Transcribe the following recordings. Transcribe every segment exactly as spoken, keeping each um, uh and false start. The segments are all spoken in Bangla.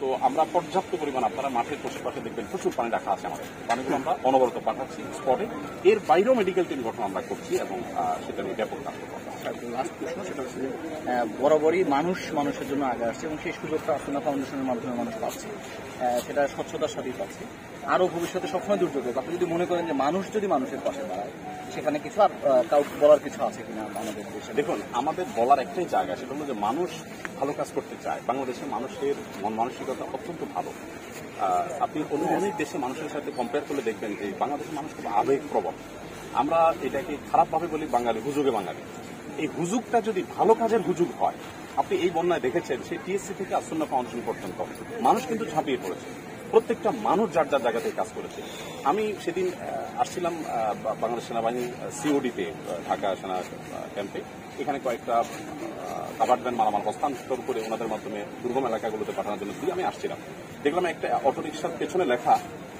আমরা পর্যাপ্ত পরিমাণ আপনারা মাঠের পাশে দেখবেন প্রচুর পানি রাখা আছে আমাদের, পানিগুলো আমরা অনবরত পাঠাচ্ছি স্পটে। এর বাইরেও মেডিকেল টিম গঠন আমরা করছি এবং সেটা নিয়ে ব্যাপক কাজ করবো। লাস্ট প্রশ্ন, সেটা হচ্ছে বরাবরই মানুষ মানুষের জন্য আগে আসছে এবং সেই সুযোগটা আসনা ফাউন্ডেশনের মাধ্যমে মানুষ পাচ্ছে, সেটা স্বচ্ছতার সাথেই পাচ্ছে। আরও ভবিষ্যতে সবসময় দুর্যোগ হবে। আপনি যদি মনে করেন যে মানুষ যদি মানুষের পাশে দাঁড়ায়, সেখানে কিছু আর কাউ বলার কিছু আছে কিনা আমাদের দেশে? দেখুন, আমাদের বলার একটাই জায়গা, সেটা হলো যে মানুষ ভালো কাজ করতে চায়। বাংলাদেশের মানুষের মন মানসিকতা অত্যন্ত ভালো। আপনি অন্য অনেক দেশে মানুষের সাথে কম্পেয়ার করলে দেখবেন যে বাংলাদেশের মানুষ খুব আবেগপ্রবণ। আমরা এটাকে খারাপভাবে বলি বাঙালি, হুজুগে বাঙালি। এই হুজুগটা যদি ভালো কাজের হুজুগ হয়, আপনি এই বন্যায় দেখেছেন সেই টিএসসি থেকে আসন্না ফাউন্ডেশন পর্যন্ত মানুষ কিন্তু ঝাঁপিয়ে পড়েছে। প্রত্যেকটা মানুষ যার যার জায়গা থেকে কাজ করেছে। আমি সেদিন আসছিলাম বাংলাদেশ সেনাবাহিনী সিওডিতে, ঢাকা সেনা ক্যাম্পে। এখানে কয়েকটা কাভার্ড ভ্যান মালামাল হস্তান্তর করে ওনাদের মাধ্যমে দুর্গম এলাকাগুলোতে পাঠানোর জন্য দিয়ে আমি আসছিলাম। দেখলাম একটা অটোরিকশার পেছনে লেখা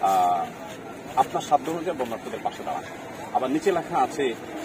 আপনার সাধ্য অনুযায়ী বন্যার্থীদের পাশে দাঁড়ান। আবার নিচে লেখা আছে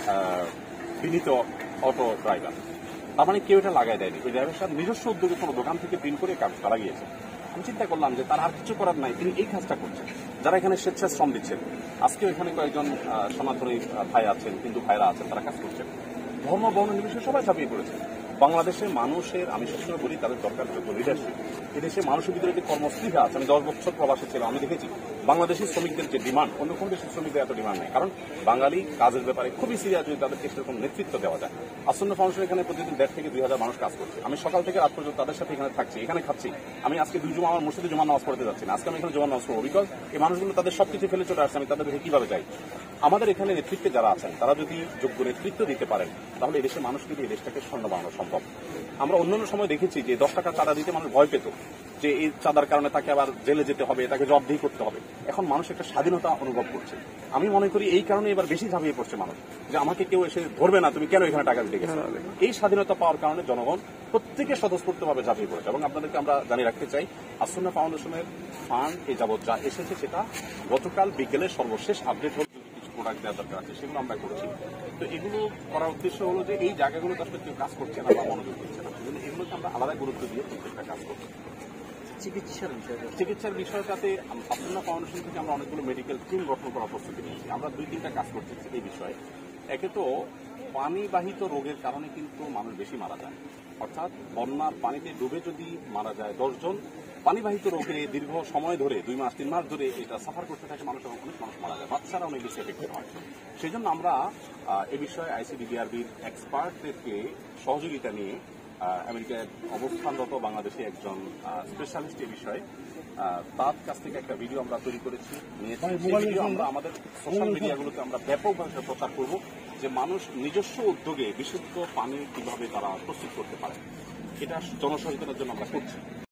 বিনীত অটো ড্রাইভার। তার মানে কেউ এটা লাগাই দেয়নি। ওই ড্রাইভার সাহেব নিজস্ব উদ্যোগে কোনো দোকান থেকে প্রিন্ট করে কাজটা লাগিয়েছে। আমি চিন্তা করলাম যে তার আর কিছু করার নাই, তিনি এই কাজটা করছেন। যারা এখানে স্বেচ্ছাশ্রম দিচ্ছেন, আজকেও এখানে কয়েকজন সনাতনী ভাই আছেন, হিন্দু ভাইরা আছেন, তারা কাজ করছেন। ধর্ম বর্ণ নির্বিশেষে সবাই ঝাঁপিয়ে পড়েছে। বাংলাদেশের মানুষের, আমি সবসময় বলি, তাদের দরকার যোগ্য লিডারশিপ। এদেশে মানুষের ভিতরে যে কর্মস্পৃহা আছে, আমি দশ বছর প্রবাসে ছিলাম, আমি দেখেছি বাংলাদেশি শ্রমিকদের যে ডিমান্ড, অন্য কোন দেশের শ্রমিকদের এত ডিমান্ড নেই। কারণ বাঙালি কাজের ব্যাপারে খুবই সিরিয়াস, যদি তাদেরকে সেরকম নেতৃত্ব দেওয়া যায়। আসন্না ফাউন্ডেশন এখানে প্রতিদিন দেড় থেকে দুই হাজার মানুষ কাজ করছে। আমি সকাল থেকে রাত পর্যন্ত তাদের সাথে এখানে থাকছি, এখানে খাচ্ছি। আমি আজকে দুই জমা আমার মসজিদে জমা নামাজ পড়তে যাচ্ছি না, আজকে আমি এখানে জমা নামাজ পড়বো। বিকজ এই মানুষগুলো তাদের সবকিছু ফেলে চলে আসছে, আমি তাদের দেখে কিভাবে যাই। আমাদের এখানে নেতৃত্বে যারা আছেন, তারা যদি যোগ্য নেতৃত্ব দিতে পারেন, তাহলে এদেশের মানুষ কিন্তু এই দেশটাকে স্বর্ণ বানানো সম্ভব। আমরা অন্যান্য সময় দেখেছি যে দশ টাকা চাঁদা দিতে মানুষ ভয় পেত, যে এই চাঁদার কারণে তাকে আবার জেলে যেতে হবে, তাকে জবাবদিহি করতে হবে। এখন মানুষ একটা স্বাধীনতা অনুভব করছে। আমি মনে করি এই কারণে এবার বেশি ঝাঁপিয়ে পড়ছে মানুষ, যে আমাকে কেউ এসে ধরবে না, তুমি কেন এখানে টাকা দিতে গেছো। এই স্বাধীনতা পাওয়ার কারণে জনগণ প্রত্যেকে স্বতঃস্ফূর্তভাবে ঝাঁপিয়ে পড়েছে। এবং আপনাদেরকে আমরা জানিয়ে রাখতে চাই, আসন্না ফাউন্ডেশনের ফান্ড এ যাবৎ যা এসেছে, সেটা গতকাল বিকেলের সর্বশেষ আপডেট হল কিছু প্রোডাক্ট দেওয়ার দরকার আছে, সেগুলো আমরা করেছি। তো এগুলো করার উদ্দেশ্য হলো যে এই জায়গাগুলোতে আসলে কেউ কাজ করছে না বা মনোযোগ দিচ্ছে না, এগুলোকে আমরা আলাদা গুরুত্ব দিয়ে প্রত্যেকটা কাজ করছি। চিকিৎসার বিষয় চিকিৎসার বিষয়টাতে আসন্না ফাউন্ডেশন থেকে আমরা অনেকগুলো মেডিকেল টিম গঠন করার প্রস্তুতি নিয়েছি। আমরা দুই তিনটা কাজ করছি এই বিষয়ে। একে তো পানিবাহিত রোগের কারণে কিন্তু মানুষ বেশি মারা যায়, অর্থাৎ বন্যার পানিতে ডুবে যদি মারা যায় দশজন, পানিবাহিত রোগে দীর্ঘ সময় ধরে দুই মাস তিন মাস ধরে এটা সাফার করতে থাকে মানুষ, এবং অনেক মানুষ মারা যায়, বাচ্চারা অনেক বেশি এফেক্টেড হয়। সেই জন্য আমরা এ বিষয়ে আইসিডিডিআরবির এক্সপার্টদেরকে সহযোগিতা নিয়ে আমেরিকায় অবস্থানরত বাংলাদেশে একজন স্পেশালিস্ট এ বিষয়ে, তার কাছ থেকে একটা ভিডিও আমরা তৈরি করেছি, নিয়েছি। সেই ভিডিও আমরা আমাদের সোশ্যাল মিডিয়াগুলোতে আমরা ব্যাপকভাবে প্রচার করব, যে মানুষ নিজস্ব উদ্যোগে বিশুদ্ধ পানি কিভাবে তারা প্রস্তুত করতে পারে। এটা জনসচেতনের জন্য আমরা করছি।